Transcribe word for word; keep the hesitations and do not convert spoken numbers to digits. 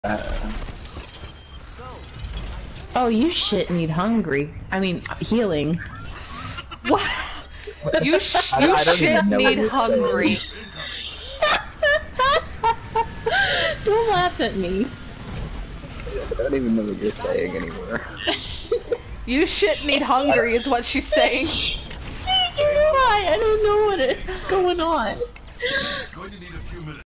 Uh, oh, you shit need hungry. I mean, healing. What? You sh you I, I shit need hungry. Don't laugh at me. I don't even know what you're saying anymore. You shit need hungry is what she's saying. Why? I don't know what is going on.